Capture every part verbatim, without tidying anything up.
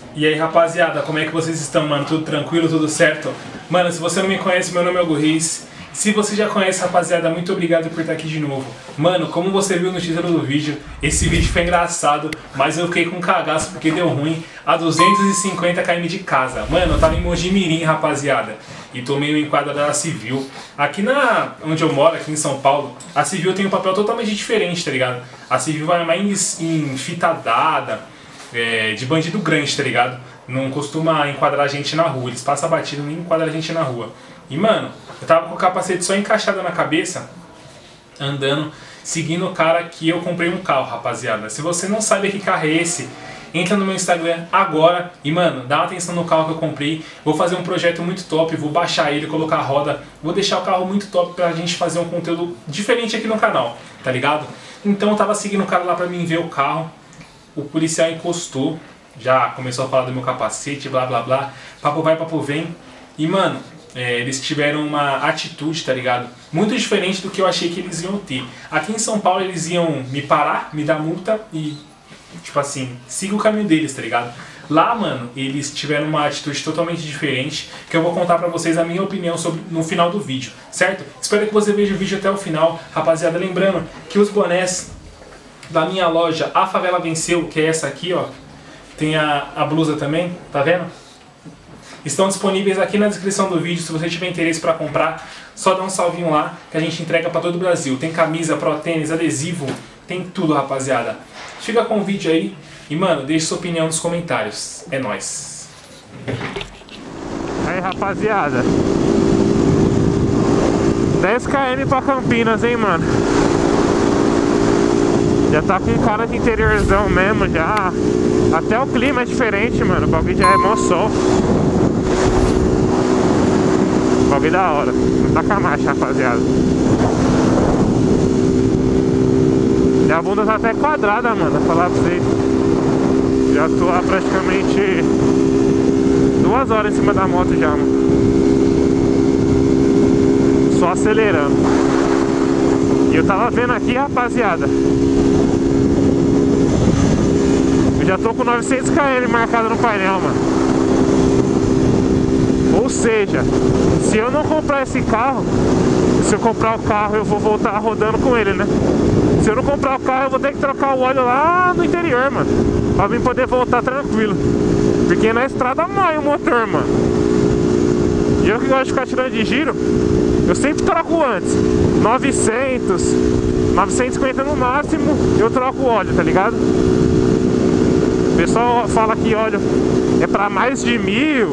E aí, rapaziada, como é que vocês estão, mano? Tudo tranquilo, tudo certo? Mano, se você não me conhece, meu nome é Hugo Reis. Se você já conhece, rapaziada, muito obrigado por estar aqui de novo. Mano, como você viu no título do vídeo, esse vídeo foi engraçado, mas eu fiquei com cagaço porque deu ruim a duzentos e cinquenta quilômetros de casa. Mano, eu tava em Mogi Mirim, rapaziada, e tomei um enquadro da Civil. Aqui na onde eu moro, aqui em São Paulo, a Civil tem um papel totalmente diferente, tá ligado? A Civil vai mais em fita dada, é, de bandido grande, tá ligado? Não costuma enquadrar a gente na rua, eles passam batido, nem enquadram a gente na rua. E mano, eu tava com o capacete só encaixado na cabeça, andando, seguindo o cara que eu comprei um carro, rapaziada. Se você não sabe que carro é esse, entra no meu Instagram agora e, mano, dá uma atenção no carro que eu comprei. Vou fazer um projeto muito top, vou baixar ele, colocar a roda, vou deixar o carro muito top pra gente fazer um conteúdo diferente aqui no canal, tá ligado? Então eu tava seguindo o cara lá pra mim ver o carro, o policial encostou, já começou a falar do meu capacete, blá blá blá, papo vai, papo vem, e mano, é, eles tiveram uma atitude, tá ligado? Muito diferente do que eu achei que eles iam ter. Aqui em São Paulo eles iam me parar, me dar multa e, tipo assim, siga o caminho deles, tá ligado? Lá, mano, eles tiveram uma atitude totalmente diferente, que eu vou contar pra vocês a minha opinião sobre no final do vídeo, certo? Espero que você veja o vídeo até o final, rapaziada. Lembrando que os bonés da minha loja A Favela Venceu, que é essa aqui, ó, tem a, a blusa também, tá vendo? Estão disponíveis aqui na descrição do vídeo. Se você tiver interesse para comprar, só dá um salvinho lá que a gente entrega para todo o Brasil. Tem camisa, pro tênis, adesivo, tem tudo, rapaziada. Fica com o vídeo aí e, mano, deixe sua opinião nos comentários. É nóis. Aí, rapaziada, dez quilômetros pra Campinas, hein, mano. Já tá com cara de interiorzão mesmo, já. Até o clima é diferente, mano. O bagulho já é mó sol. Bagulho da hora. Não tá com a marcha, rapaziada. E a bunda tá até quadrada, mano, pra falar pra vocês. Já tô há praticamente duas horas em cima da moto já, mano. Só acelerando. E eu tava vendo aqui, rapaziada, eu já tô com novecentos quilômetros marcado no painel, mano. Ou seja, se eu não comprar esse carro, se eu comprar o carro eu vou voltar rodando com ele, né? Se eu não comprar o carro eu vou ter que trocar o óleo lá no interior, mano, pra mim poder voltar tranquilo. Porque na estrada mói o motor, mano. E eu que gosto de ficar tirando de giro, eu sempre troco antes. Novecentos, novecentos e cinquenta no máximo, eu troco o óleo, tá ligado? O pessoal fala que óleo é pra mais de mil.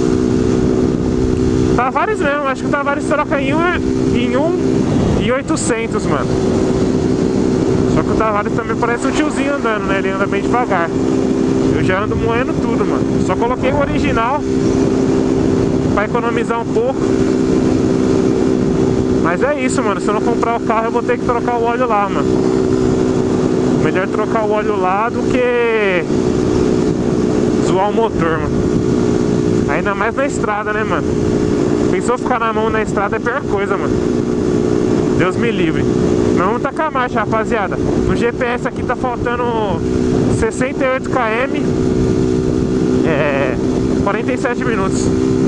Tavares mesmo, acho que o Tavares troca em um em um e oitocentos, mano. Só que o Tavares também parece um tiozinho andando, né? Ele anda bem devagar. Eu já ando moendo tudo, mano. Só coloquei o original pra economizar um pouco. Mas é isso, mano. Se eu não comprar o carro eu vou ter que trocar o óleo lá, mano. Melhor trocar o óleo lá do que zoar o motor, mano. Ainda mais na estrada, né, mano? Pensou ficar na mão na estrada é a pior coisa, mano. Deus me livre. Mas vamos tacar a marcha, rapaziada. No G P S aqui tá faltando sessenta e oito quilômetros. É... quarenta e sete minutos.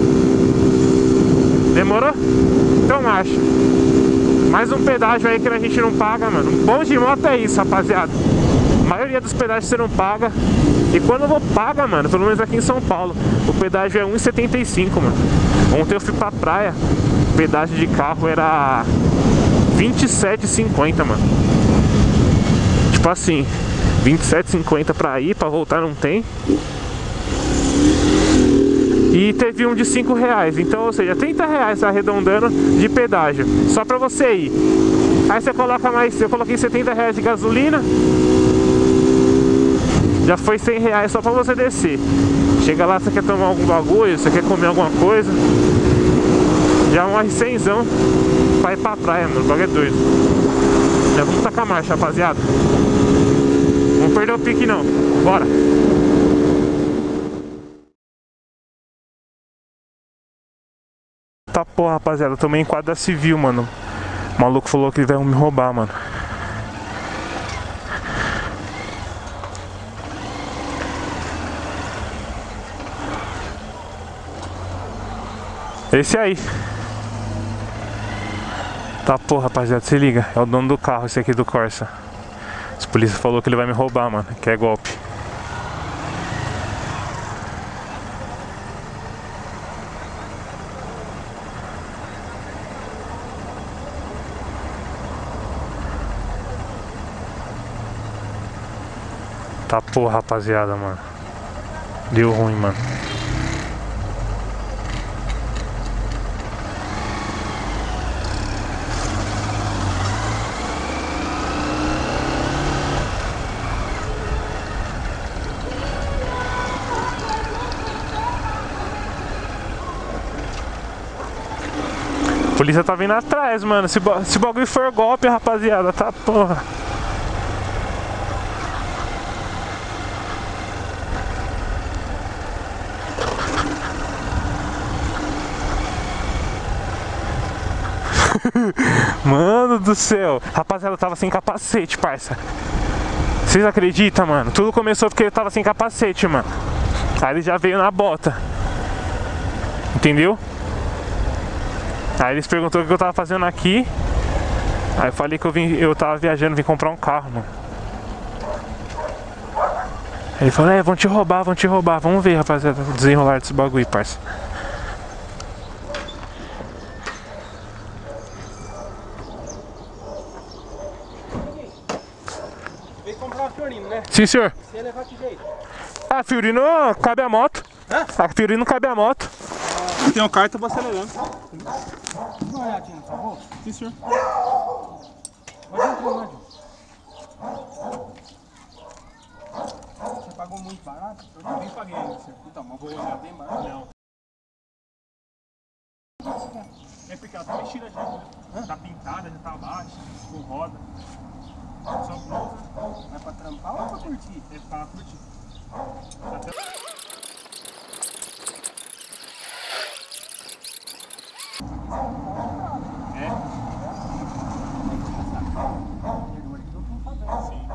Demorou? Então marcha. Mais um pedágio aí que a gente não paga, mano. Bom de moto é isso, rapaziada. A maioria dos pedágios você não paga. E quando eu vou paga, mano, pelo menos aqui em São Paulo, o pedágio é um real e setenta e cinco, mano. Ontem eu fui pra praia, o pedágio de carro era vinte e sete reais e cinquenta, mano. Tipo assim, vinte e sete reais e cinquenta pra ir, pra voltar não tem. E teve um de cinco reais, então, ou seja, trinta reais arredondando de pedágio, só pra você ir. Aí você coloca mais, eu coloquei setenta reais de gasolina, já foi cem reais só pra você descer. Chega lá, você quer tomar algum bagulho, você quer comer alguma coisa, já morre cenzão pra ir pra praia, mano, o bagulho é doido. Já vamos tacar a marcha, rapaziada. Não vamos perder o pique não, bora. Tá porra, rapaziada, eu tomei em quadra civil, mano. O maluco falou que vai me roubar, mano. Esse aí. Tá, porra, rapaziada, se liga. É o dono do carro, esse aqui do Corsa. Os polícia falou que ele vai me roubar, mano. Que é golpe. Tá, porra, rapaziada, mano. Deu ruim, mano. A polícia tá vindo atrás, mano. Se, se o bagulho for golpe, rapaziada, tá, porra. Mano do céu. Rapaziada, eu tava sem capacete, parça. Vocês acreditam, mano? Tudo começou porque ele tava sem capacete, mano. Aí ele já veio na bota. Entendeu? Aí eles perguntaram o que eu tava fazendo aqui. Aí eu falei que eu, vim, eu tava viajando, vim comprar um carro, mano. Aí ele falou, é, vão te roubar, vão te roubar. Vamos ver, rapaziada, o desenrolar desse bagulho, parça. Veio comprar uma Fiorino, né? Sim, senhor. Você ia levar que jeito? A Fiorino cabe a moto. Hã? A Fiorino cabe a moto. Tem um carro, tô acelerando. Dá uma olhadinha na sua bolsa. Sim, senhor. Pode entrar, Nádio. Você pagou muito barato? Eu também paguei, né, senhor? Então, mas vou olhar bem barato. Não. É porque ela tá mexida já. Hã? Tá pintada, já tá baixa, com roda. Só blusa. É pra trampar ou é pra curtir? É pra curtir. Até... É? Sim.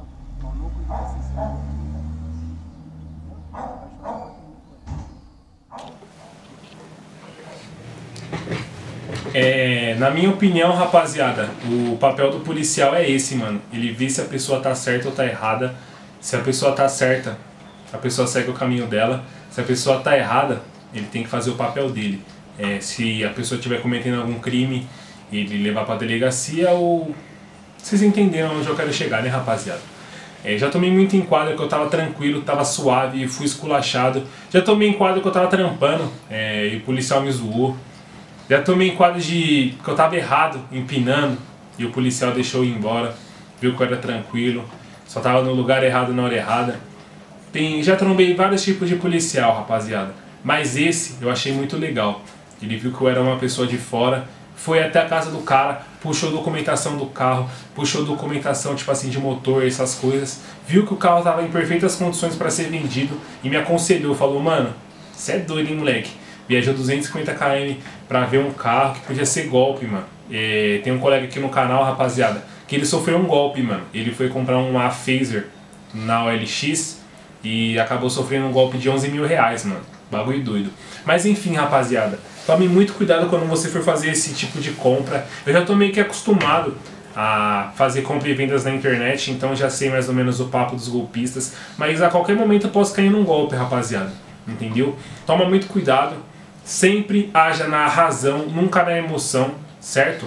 É, na minha opinião, rapaziada, o papel do policial é esse, mano. Ele vê se a pessoa tá certa ou tá errada. Se a pessoa tá certa, a pessoa segue o caminho dela. Se a pessoa tá errada, ele tem que fazer o papel dele. É, se a pessoa estiver cometendo algum crime, ele levar pra delegacia ou... Vocês entenderam onde eu quero chegar, né, rapaziada? É, já tomei muito enquadro que eu tava tranquilo, tava suave, fui esculachado. Já tomei enquadro que eu tava trampando, é, e o policial me zoou. Já tomei enquadro de que eu tava errado, empinando, e o policial deixou eu ir embora. Viu que eu era tranquilo, só tava no lugar errado na hora errada. Tem, já trombei vários tipos de policial, rapaziada. Mas esse eu achei muito legal. Ele viu que eu era uma pessoa de fora, foi até a casa do cara, puxou documentação do carro, puxou documentação tipo assim de motor, essas coisas. Viu que o carro tava em perfeitas condições para ser vendido e me aconselhou, falou, mano, você é doido, hein, moleque? Viajou duzentos e cinquenta quilômetros pra ver um carro que podia ser golpe, mano. É, tem um colega aqui no canal, rapaziada, que ele sofreu um golpe, mano. Ele foi comprar uma Phaser na O L X e acabou sofrendo um golpe de onze mil reais, mano. Bagulho doido. Mas enfim, rapaziada, tome muito cuidado quando você for fazer esse tipo de compra. Eu já tô meio que acostumado a fazer compra e vendas na internet, então já sei mais ou menos o papo dos golpistas. Mas a qualquer momento eu posso cair num golpe, rapaziada. Entendeu? Toma muito cuidado. Sempre haja na razão, nunca na emoção, certo?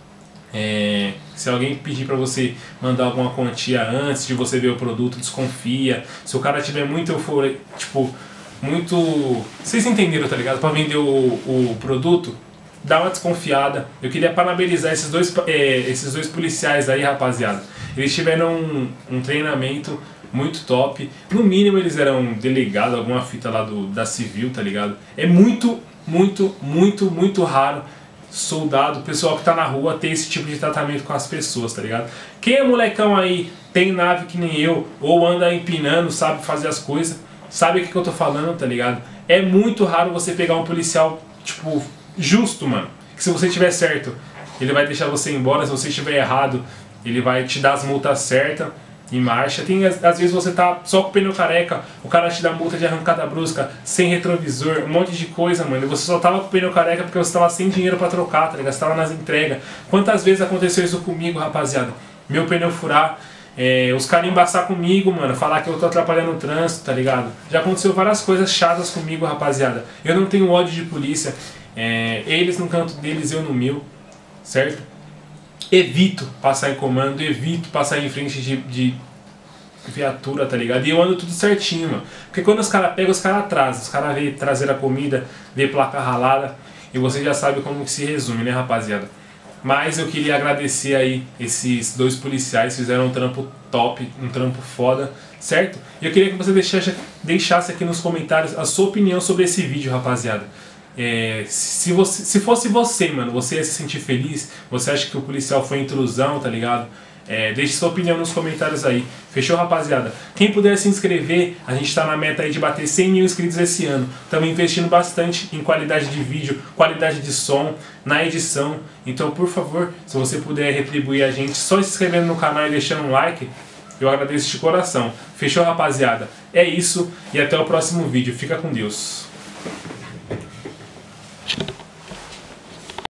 É, se alguém pedir pra você mandar alguma quantia antes de você ver o produto, desconfia. Se o cara tiver muito euforia, tipo, muito... Vocês entenderam, tá ligado? Pra vender o, o produto, dá uma desconfiada. Eu queria parabenizar esses dois, é, esses dois policiais aí, rapaziada. Eles tiveram um, um treinamento muito top. No mínimo eles eram delegados, alguma fita lá do, da civil, tá ligado? É muito, muito, muito, muito raro soldado, pessoal que tá na rua, ter esse tipo de tratamento com as pessoas, tá ligado? Quem é molecão aí, tem nave que nem eu, ou anda empinando, sabe fazer as coisas, sabe o que, que eu tô falando, tá ligado? É muito raro você pegar um policial, tipo, justo, mano. Que se você tiver certo, ele vai deixar você embora, se você estiver errado, ele vai te dar as multas certas. em marcha. Tem, às vezes você tá só com o pneu careca, o cara te dá multa de arrancada brusca, sem retrovisor, um monte de coisa, mano. E você só tava com o pneu careca porque você tava sem dinheiro pra trocar, tá ligado? Você tava nas entregas. Quantas vezes aconteceu isso comigo, rapaziada? Meu pneu furar, é, os caras embaçar comigo, mano, falar que eu tô atrapalhando o trânsito, tá ligado? Já aconteceu várias coisas chatas comigo, rapaziada. Eu não tenho ódio de polícia, é, eles no canto deles, eu no meu, certo? Evito passar em comando, evito passar em frente de, de viatura, tá ligado? E eu ando tudo certinho, mano. Porque quando os caras pegam, os caras atrasam. Os caras vêm trazer a comida, vê placa ralada. E você já sabe como que se resume, né, rapaziada? Mas eu queria agradecer aí esses dois policiais, fizeram um trampo top, um trampo foda, certo? E eu queria que você deixasse, deixasse aqui nos comentários a sua opinião sobre esse vídeo, rapaziada. É, se, você, se fosse você, mano, você ia se sentir feliz? Você acha que o policial foi intrusão, tá ligado? É, deixe sua opinião nos comentários aí. Fechou, rapaziada? Quem puder se inscrever, a gente tá na meta aí de bater cem mil inscritos esse ano. Estamos investindo bastante em qualidade de vídeo, qualidade de som, na edição. Então, por favor, se você puder retribuir a gente só se inscrevendo no canal e deixando um like, eu agradeço de coração. Fechou, rapaziada? É isso e até o próximo vídeo. Fica com Deus.